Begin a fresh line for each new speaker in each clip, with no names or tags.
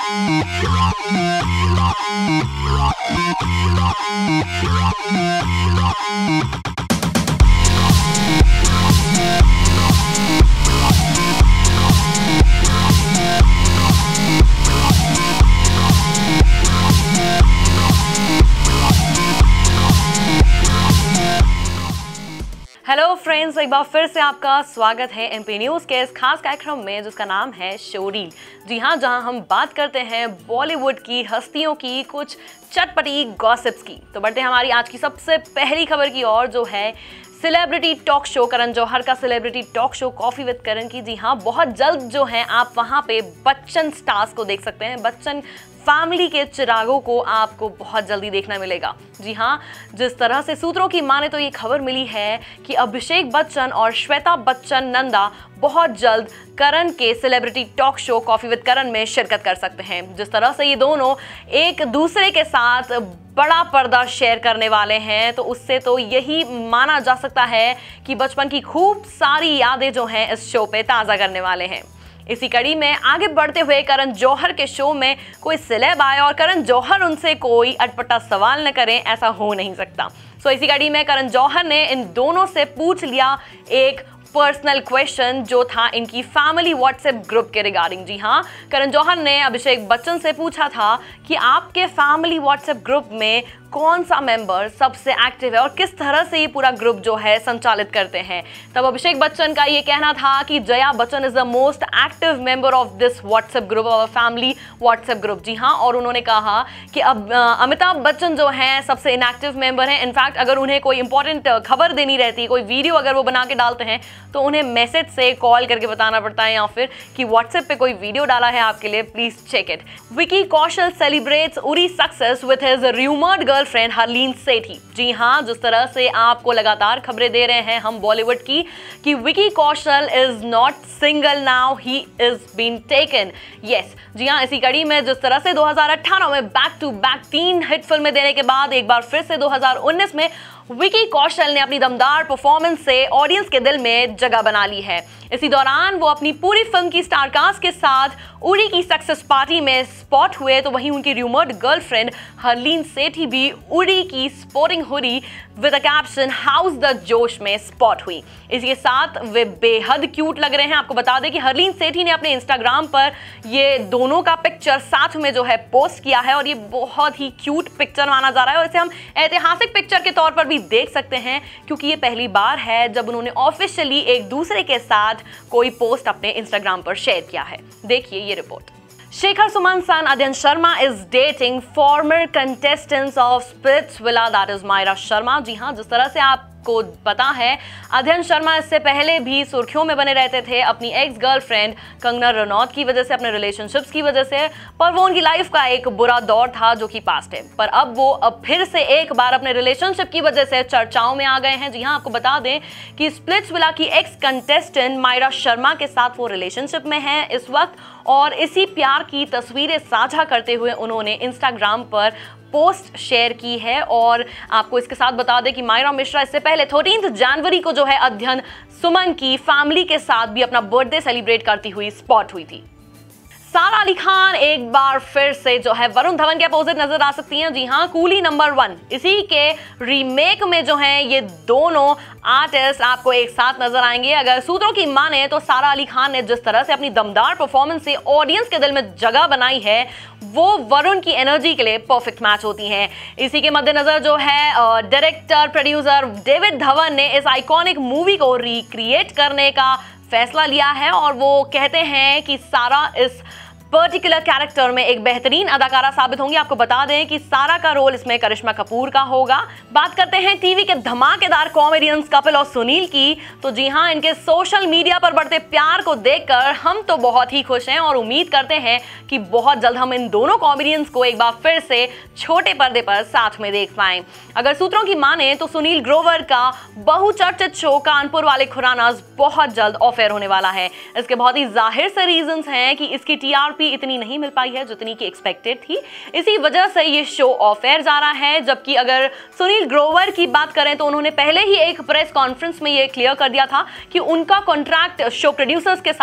Hello friends, एक बार फिर से आपका स्वागत है एमपी न्यूज़ के इस खास कार्यक्रम में जिसका नाम है शोरील। जी हाँ, जहाँ हम बात करते हैं बॉलीवुड की हस्तियों की कुछ चटपटी गॉसिप्स की। तो बढ़ते हैं हमारी आज की सबसे पहली खबर की ओर, जो है celebrity talk show Karan Johar का celebrity talk show coffee with Karan की। जी हाँ, बहुत जल्द जो है आप वहाँ पे बच्चन स्टार्स को देख सकते हैं। बच्चन फैमिली के चिरागों को आपको बहुत जल्दी देखना मिलेगा। जी हाँ, जिस तरह से सूत्रों की माने तो ये खबर मिली है कि अभिषेक बच्चन और श्वेता बच्चन नंदा बहुत जल्द करण के celebrity talk show coffee with Karan में शिरकत कर सकते हैं। जिस तरह से ये दोनों एक दूसरे के साथ बड़ा पर्दा शेयर करने वाले हैं, तो उससे तो यही माना जा सकता है कि बचपन की खूब सारी यादें जो हैं इस शो पे ताज़ा करने वाले हैं। इसी कड़ी में आगे बढ़ते हुए करण जौहर के शो में कोई सेलेब आए और करण जौहर उनसे कोई अटपटा सवाल न करें, ऐसा हो नहीं सकता। सो इसी कड़ी में करण जौहर ने इन दोनों से पूछ लिया एक पर्सनल क्वेश्चन जो था इनकी फैमिली व्हाट्सएप ग्रुप के रिगार्डिंग। जी हाँ, करण जौहर ने अभिषेक बच्चन से पूछा था कि आपके फैमिली व्हाट्सएप ग्रुप में कौन सा मेंबर सबसे एक्टिव है और किस तरह से ये पूरा ग्रुप जो है संचालित करते हैं। तब अभिषेक बच्चन का ये कहना था कि Jaya Bachchan is the most active member of this WhatsApp group, और फैमिली व्हाट्सएप ग्रुप। जी हाँ, और उन्होंने कहा कि अब अमिताभ बच्चन जो हैं सबसे इनएक्टिव मेंबर हैं। इनफैक्ट अगर उन्हें कोई इंपॉर्टेंट खबर देनी रहती है, कोई वीडियो अगर वो बना के डालते हैं, तो उन्हें मैसेज से कॉल करके बताना पड़ता है, या फिर कि व्हाट्सएप पे कोई वीडियो डाला है आपके लिए, please check it. Vicky Kaushal celebrates Uri success with his rumoured girlfriend Harleen Sethi. जी हाँ, जिस तरह से आपको लगातार खबरें दे रहे हैं हम बॉलीवुड की कि Vicky Kaushal is not single now, he is been taken. Yes, जी हाँ, इसी कड़ी में जिस तरह से 2018 में बैक टू बैक 3 हिट फिल्में देने के बाद एक बार फिर से 2019 में विकी कौशल ने अपनी दमदार परफॉर्मेंस से ऑडियंस के दिल में जगह बना ली है। इसी दौरान वो अपनी पूरी फिल्म की स्टार कास्ट के साथ उरी की सक्सेस पार्टी में स्पॉट हुए, तो वहीं उनकी रूमर्ड गर्लफ्रेंड हरलीन सेठी भी उरी की sporting hoodie with a caption how's the josh में स्पॉट हुई। इसके साथ वे बेहद क्यूट लग रहे हैं। आपको बता दें कि हरलीन सेठी ने अपने इंस्टाग्राम पर ये दोनों का पिक्चर साथ में जो है पोस्ट किया है, और ये बहुत ही क्यूट पिक्चर माना जा रहा है, और इसे हम ऐतिहासिक पिक्चर के तौर पर भी देख सकते हैं, क्योंकि ये पहली बार है जब उन्होंने ऑफिशियली एक दूसरे के साथ कोई पोस्ट अपने इंस्टाग्राम पर शेयर किया है। देखिए ये रिपोर्ट। Shekhar Suman son Adyan Sharma is dating former contestants of Splitsvilla, that is Myra Sharma। जी हाँ, जिस तरह से आपको पता है अध्ययन शर्मा इससे पहले भी सुर्खियों में बने रहते थे अपनी एक्स गर्लफ्रेंड कंगना रनौत की वजह से, अपने रिलेशनशिप्स की वजह से, पर वो उनकी लाइफ का एक बुरा दौर था जो कि पास्ट है। पर अब वो फिर से एक बार अपने रिलेशनशिप की वजह से चर्चाओं में आ गए हैं। जी हाँ, आपको बता दें कि स्प्लिट्सविला की एक्स कंटेस्टेंट मायरा शर्मा के साथ वो रिलेशनशिप में है इस वक्त, और इसी प्यार की तस्वीरें साझा करते हुए उन्होंने इंस्टाग्राम पर पोस्ट शेयर की है। और आपको इसके साथ बता दें कि मायरा मिश्रा इससे पहले 13 जनवरी को जो है अध्ययन सुमन की फैमिली के साथ भी अपना बर्थडे सेलिब्रेट करती हुई स्पॉट हुई थी। सारा अली खान एक बार फिर से जो है वरुण धवन के अपोजिट नजर आ सकती हैं। जी हाँ, कूली नंबर 1 इसी के रीमेक में जो है ये दोनों आर्टिस्ट आपको एक साथ नजर आएंगे। अगर सूत्रों की माने तो सारा अली खान ने जिस तरह से अपनी दमदार परफॉर्मेंस से ऑडियंस के दिल में जगह बनाई है, वो वरुण की एनर्जी के लिए परफेक्ट मैच होती हैं। इसी के मद्देनजर जो है डायरेक्टर प्रोड्यूसर डेविड धवन ने इस आइकॉनिक मूवी को रिक्रिएट करने का फैसला लिया है, और वो कहते हैं कि सारा इस पर्टिकुलर कैरेक्टर में एक बेहतरीन अदाकारा साबित होंगी। आपको बता दें कि सारा का रोल इसमें करिश्मा कपूर का होगा। बात करते हैं टीवी के धमाकेदार कॉमेडियंस कपिल और सुनील की, तो जी हाँ, इनके सोशल मीडिया पर बढ़ते प्यार को देखकर हम तो बहुत ही खुश हैं और उम्मीद करते हैं कि बहुत जल्द हम इन दोनों कॉमेडियंस को एक बार फिर से छोटे पर्दे पर साथ में देख पाएं। अगर सूत्रों की माने तो सुनील ग्रोवर का बहुचर्चित शो कानपुर वाले खुरानास बहुत जल्द ऑफ एयर होने वाला है। इसके बहुत ही जाहिर से रीजंस हैं कि इसकी टीआरपी इतनी नहीं मिल पाई है जितनी की एक्सपेक्टेड थी, इसी वजह से ये शो ऑफ एयर जा रहा है। जबकि अगर सुनील ग्रोवर की बात करें तो उन्होंने पहले ही एक प्रेस कॉन्फ्रेंस में ये क्लियर कर दिया था कि उनका कॉन्ट्रैक्ट शो प्रोड्यूसर्स के साथ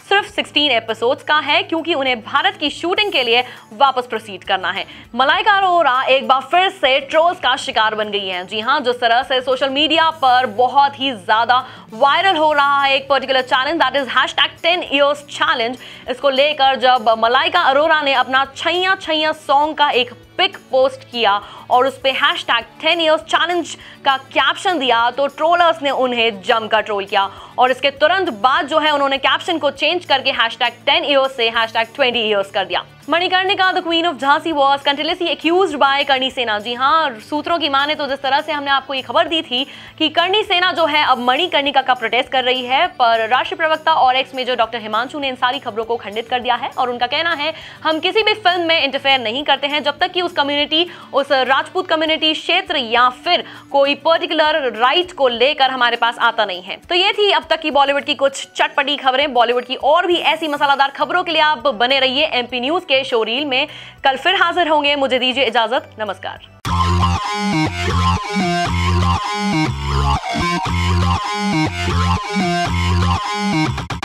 सिर्फ 16 एपिसोड्स का है, क्योंकि उन्हें भारत की शूटिंग के लिए वापस प्रोसीड करना है। मलाइका अरोरा एक बार फिर से ट्रोल्स का शिकार बन गई हैं। जी हां, जिस तरह से सोशल मीडिया पर बहुत ही ज्यादा वायरल हो रहा है एक particular challenge, that is #10 years challenge. इसको लेकर जब मलाइका अरोरा ने अपना छैया छैया सॉन्ग का एक पिक पोस्ट किया और उस पे #10 years चैलेंज का कैप्शन दिया, तो ट्रोलर्स ने उन्हें जमकर ट्रोल किया और इसके तुरंत बाद जो है उन्होंने कैप्शन को चेंज करके #10 years से #20 years कर दिया। Manikarnika the queen of Jhansi was continuously accused by Karni Sena. जी हां, सूत्रों की माने तो जिस तरह से हमने आपको ये खबर दी थी कि करणी सेना जो है अब मणिकर्णिका का प्रोटेस्ट कर रही है, पर राष्ट्रीय प्रवक्ता और एक्स मेजर डॉक्टर हिमांशु ने इन सारी खबरों को खंडित कर दिया है और उनका कहना है हम किसी भी फिल्म में इंटरफेयर नहीं करते हैं जब तक कि उस कम्युनिटी, उस राजपूत कम्युनिटी क्षेत्र या फिर कोई पर्टिकुलर राइट को लेकर हमारे पास आता नहीं है। तो ये थी अब तक की बॉलीवुड की कुछ चटपटी खबरें। बॉलीवुड की और भी ऐसी मसालादार खबरों के लिए आप बने रहिए एमपी न्यूज के शो रील में। कल फिर हाजिर होंगे, मुझे दीजिए इजाजत, नमस्कार।